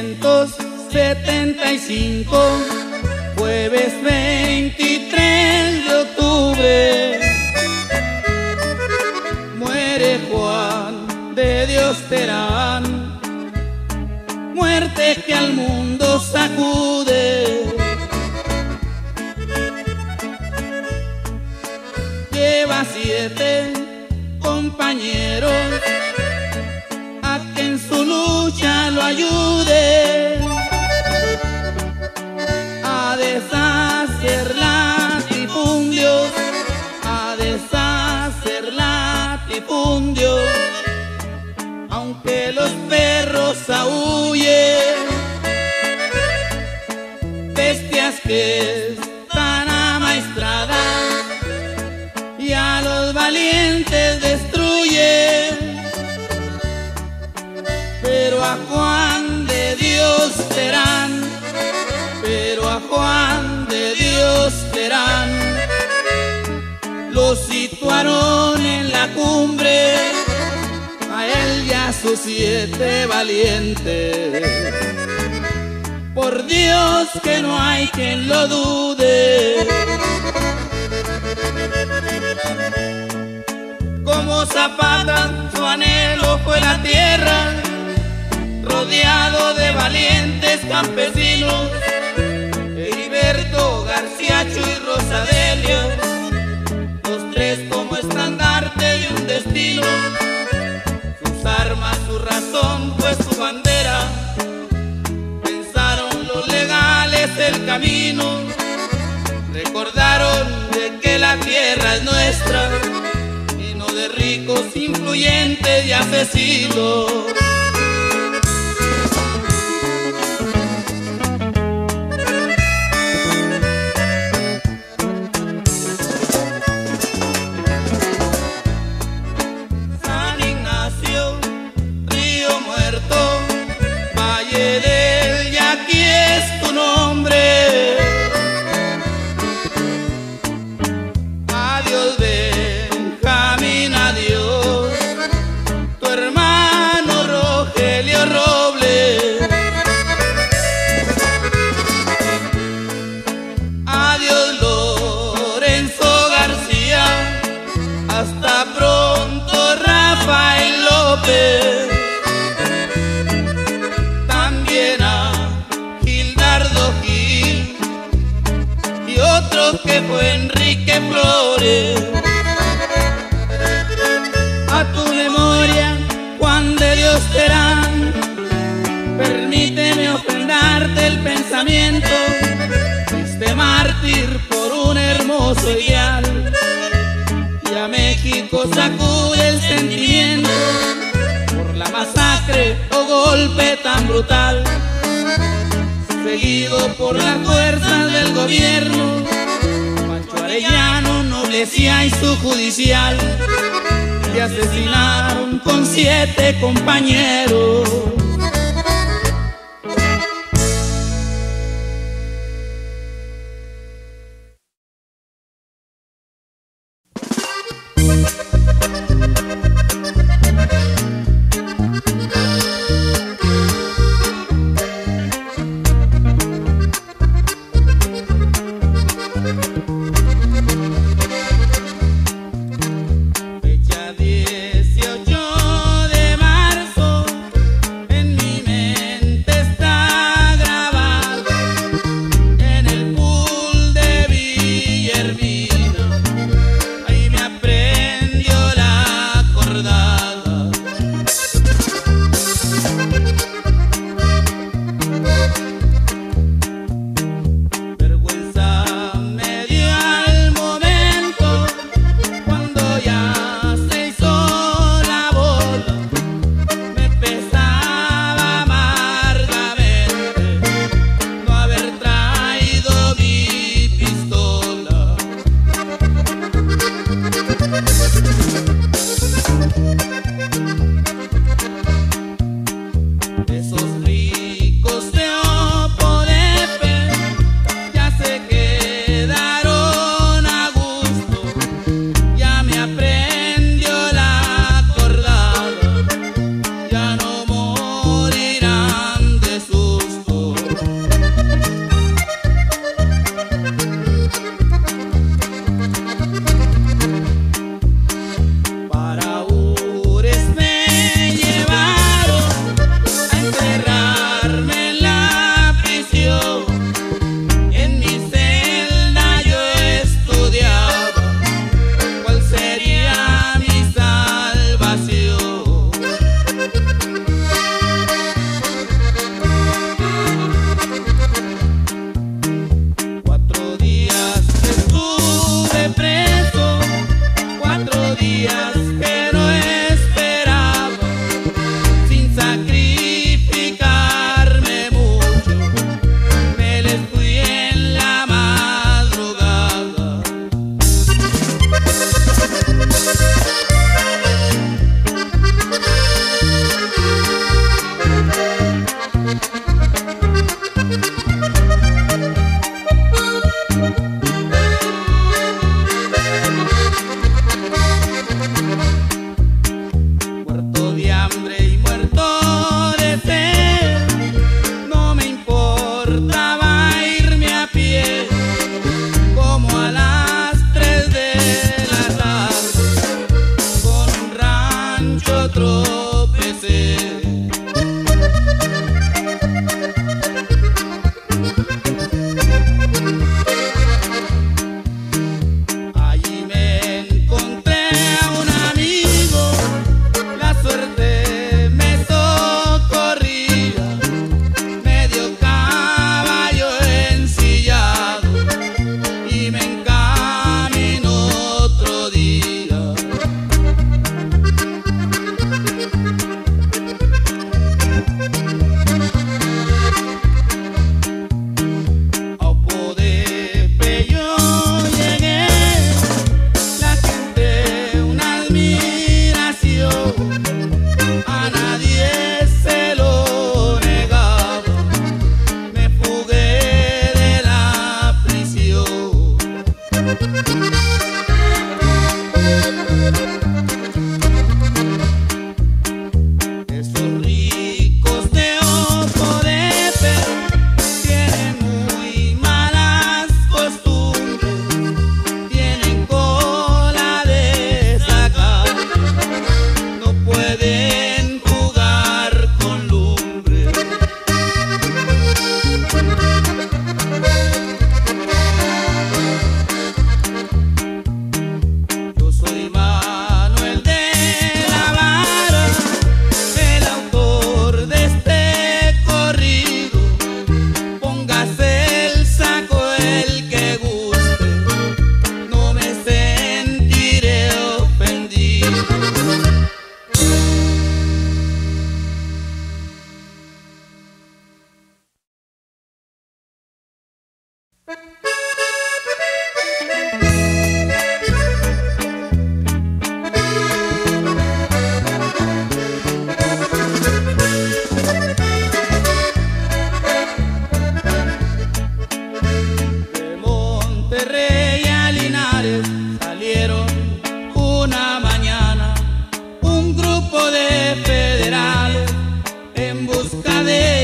1975, jueves 23 de octubre, muere Juan de Dios Terán, muerte que al mundo sacude. Lleva 7 compañeros a que en su lucha lo ayude a deshacer latifundios, a deshacer latifundios, aunque los perros aúllen, bestias que están amaestradas y a los valientes destruyen. Pero a Juan de Dios serán, pero a Juan de Dios serán, lo situaron en la cumbre, a él y a sus 7 valientes. Por Dios que no hay quien lo dude. Como Zapata, su anhelo fue la tierra, rodeado de valientes campesinos. Heriberto, García, Chuy, Rosadelia, los 3 como estandarte y un destino. Sus armas, su razón fue su bandera. Pensaron los legales el camino, recordaron de que la tierra es nuestra, de ricos, influyentes y asesinos. San Ignacio, Río Muerto, Valle del Yaqui es tu nombre. Adiós, Benjamín, adiós, tu hermano Rogelio Robles. Adiós, Lorenzo García, hasta pronto, Rafael López. También a Gildardo Gil y otro que fue Enrique Flores. A tu memoria, Juan de Dios Terán, permíteme ofrendarte el pensamiento. Fuiste mártir por un hermoso ideal, y a México sacude el sentimiento por la masacre o golpe tan brutal, seguido por las fuerzas del gobierno. Pancho Arellano, Noblesía y su judicial, y asesinaron con 7 compañeros. Fecha 18 de marzo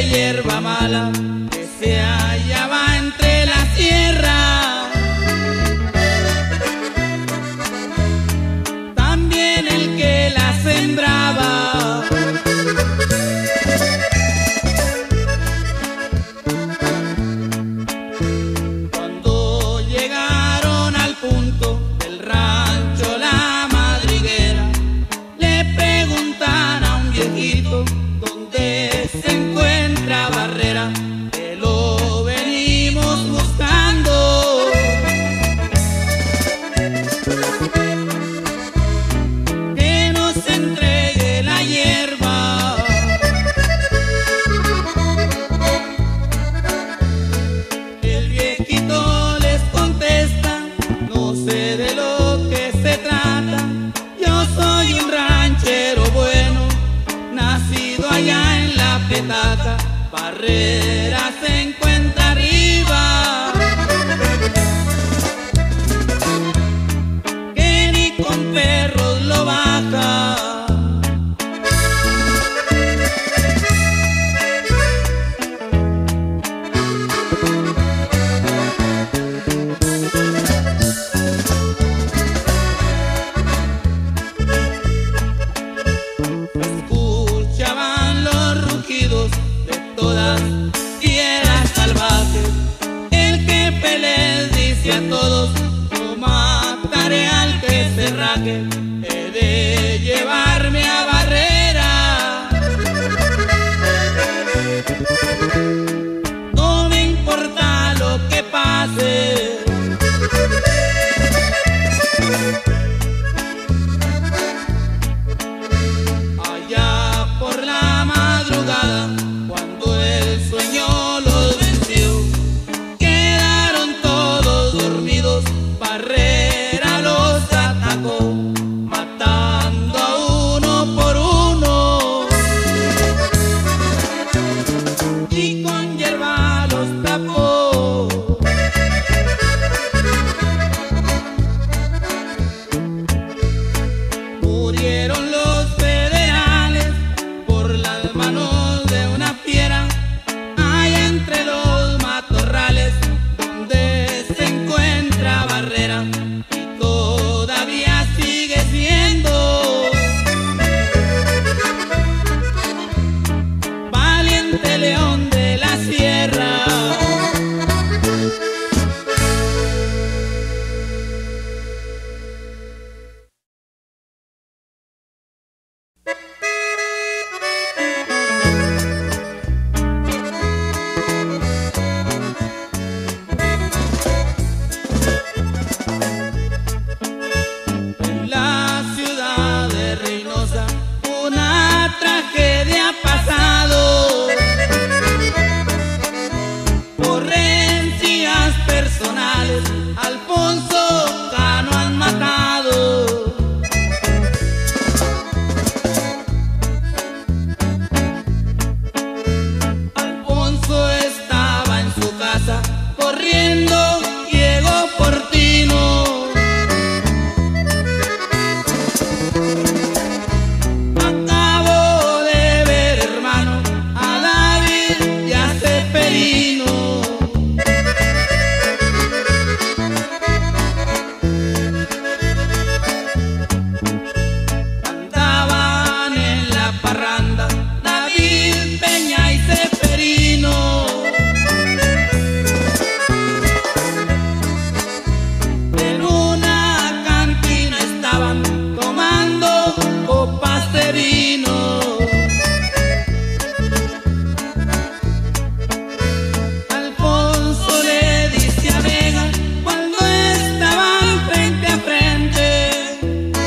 hierba mala que se hallaba entre la sierra. También el que la sembraba. Cuando llegaron al punto del rancho La Madriguera, le preguntan a un viejito dónde se encuentra Barrera, que lo venimos buscando. Que nos entregue la hierba. El viejito les contesta: no sé de lo que se trata, yo soy un ranchero bueno, nacido allá en la petaca. Barrera se encuentra arriba, que ni con perros lo baja. Escuchaban los rugidos de todas fieras salvajes. El jefe les dice a todos: no mataré al que se raje, he de llevarme a Barrera. No me importa lo que pase. Allá por la madrugada, cuando el sueño los venció, quedaron todos dormidos. Barrera los atacó, matando a uno por uno, y con hierba los tapó. Murieron los federales por las manos de una fiera, allá entre los matorrales donde se encuentra Barrera, y todavía sigue siendo valiente león de la sierra. En la ciudad de Reynosa una tragedia ha pasado. Por rencillas personales, Alfonso Cano han matado. Alfonso estaba en su casa corriendo, llegó Portino. Acabo de ver, hermano, a David y a Ceferino. Andaban en la parranda David, Peña y Ceferino. En una cantina estaban tomando copas de vino. Alfonso le dice a Vega cuando estaban frente a frente: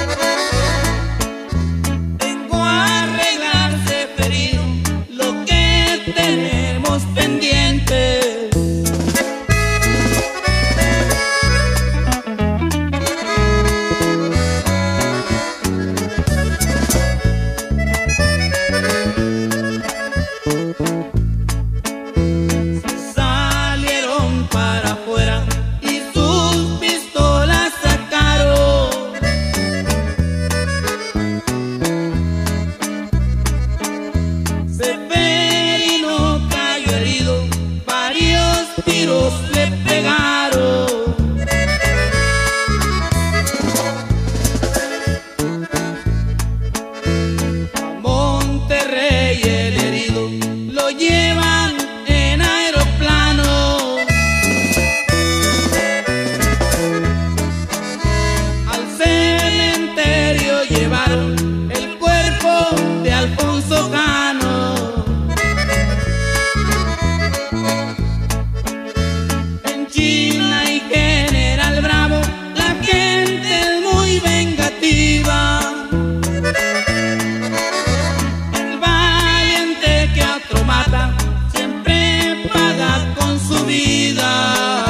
vengo a arreglar, Ceferino, lo que tenemos pendiente. Salieron para afuera y sus pistolas sacaron. Ceferino llevan en aeroplano. Al cementerio llevaron el cuerpo de Alfonso Cano. En China y General Bravo la gente es muy vengativa. El valiente que a otro mata siempre paga con su vida.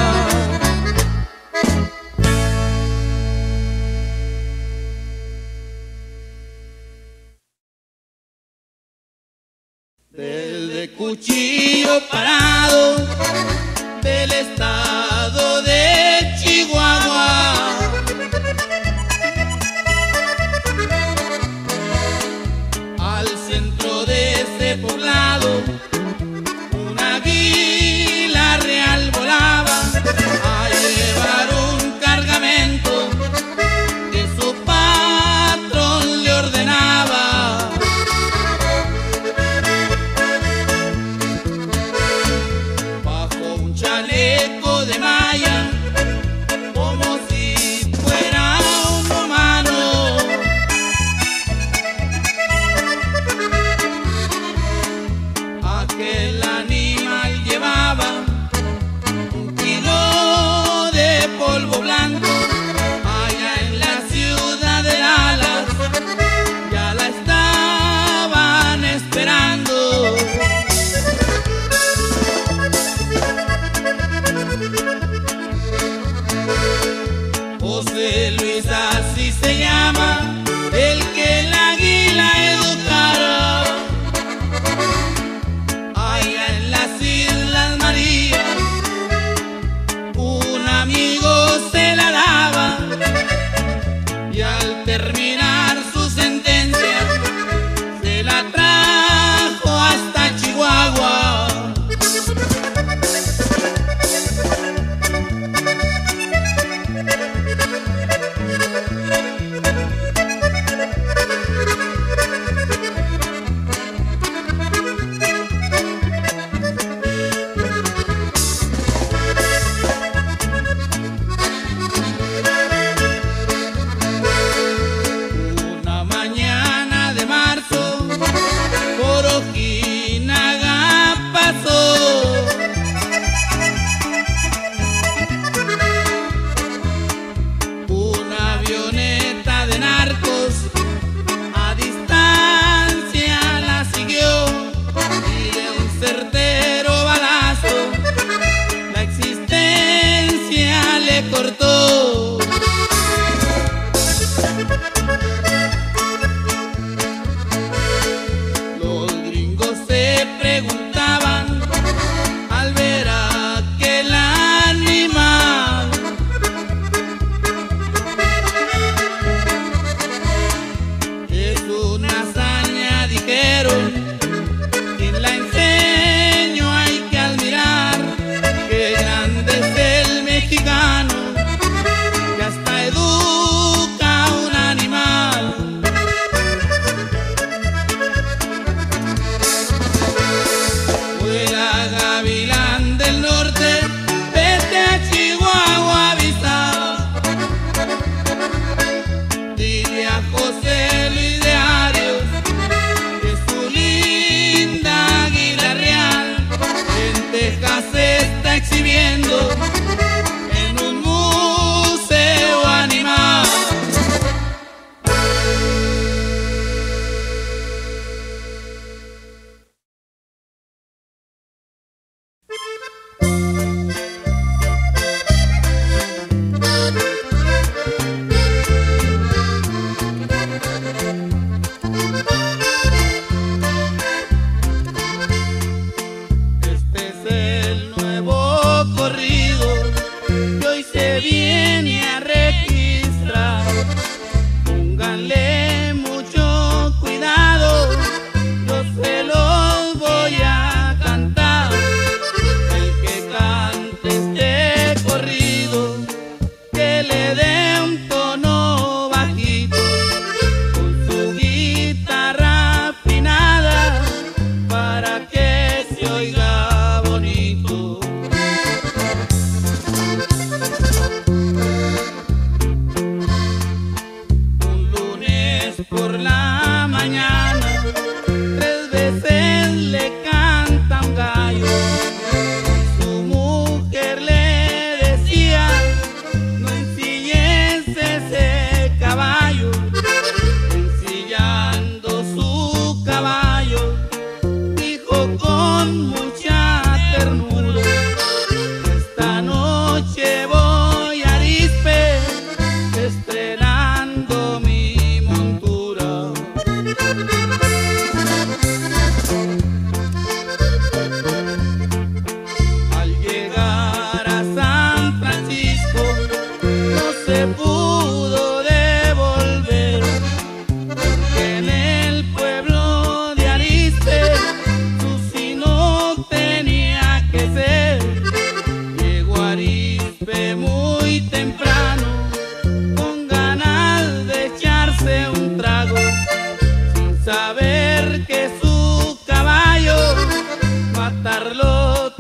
Desde Cuchillo Parado del estado de Chihuahua al centro de ese poblado, un águila real volaba a llevar un cargamento que su patrón le ordenaba. Bajo un chaleco de malla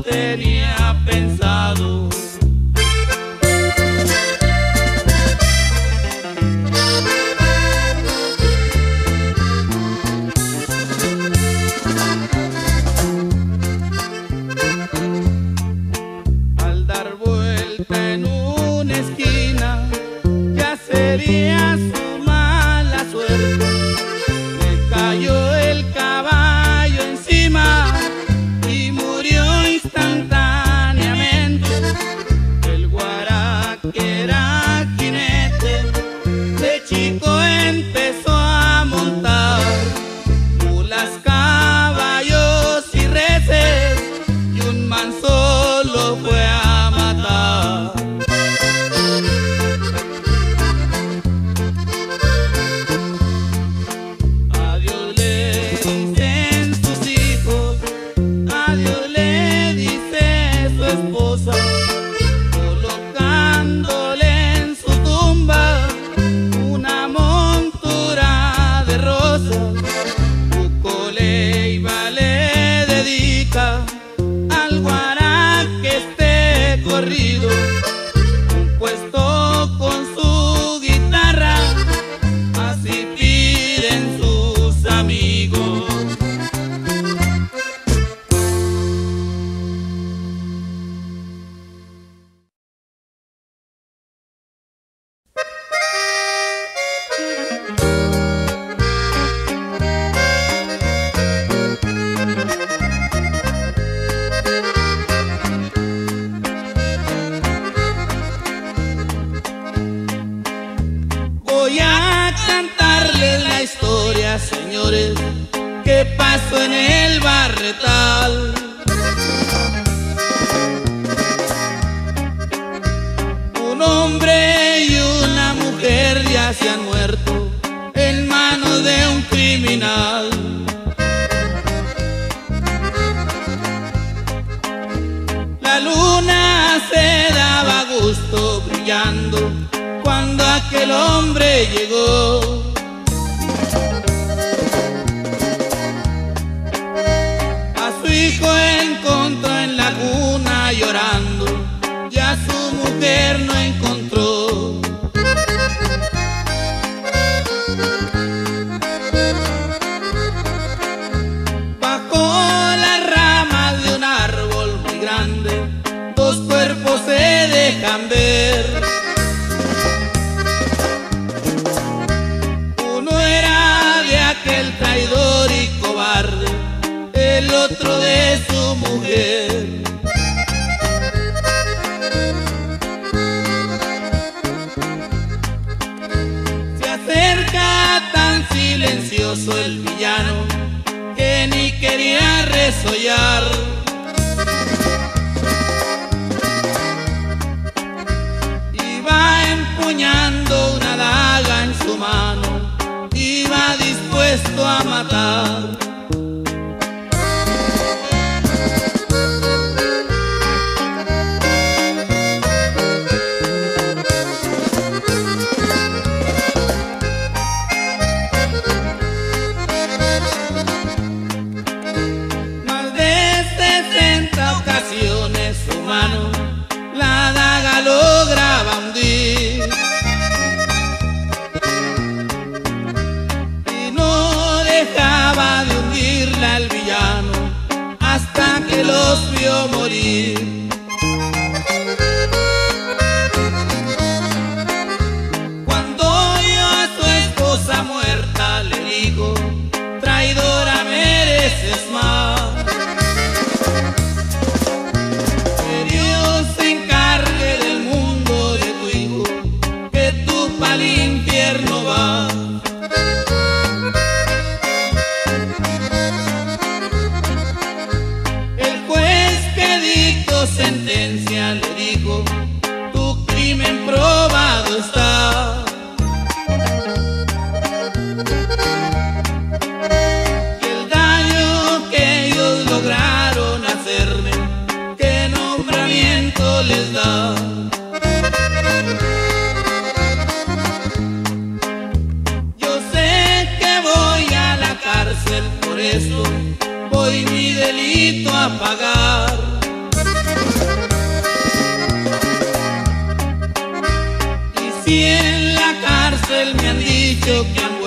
tenía pensado. Al dar vuelta en una esquina, ya sería su mala suerte. Le cayó el caballo encima y murió instantáneamente. El guaraque era jinete, de chico empezó a montar mulas, caballos y reses, y un man solo fue a matar. Adiós le dicen sus hijos, adiós le dice su esposa, colocándole en su tumba una montura de rosas. Bucoleiva le dedica al guaraque este corrido, compuesto con su guitarra, así piden sus amigos. Voy a cantarles la historia, señores, que pasó en el Barretal. Un hombre y una mujer ya se han muerto en manos de un criminal. La luna se daba gusto brillando cuando aquel hombre llegó. A su hijo encontró en la cuna llorando, y a su mujer no encontró. Bajo las ramas de un árbol muy grande, dos cuerpos se dejan ver. Aquel traidor y cobarde, el otro de su mujer. Se acerca tan silencioso el villano que ni quería resollar. Iba empuñando una daga en su mano, iba dispuesto a matar. Más de 60 ocasiones su mano la daga lograba hundir. Dejaba de hundirla el villano hasta que los vio morir. Cuando vio a su esposa muerta le dijo: traidora, mereces más. Que Dios se encargue del mundo de tu hijo, que tú pa'l infierno vas. Sentencia le dijo: tu crimen probado está. Y el daño que ellos lograron hacerme, ¿qué nombramiento les da? Yo sé que voy a la cárcel, por eso voy mi delito a pagar. y en la cárcel me han dicho que han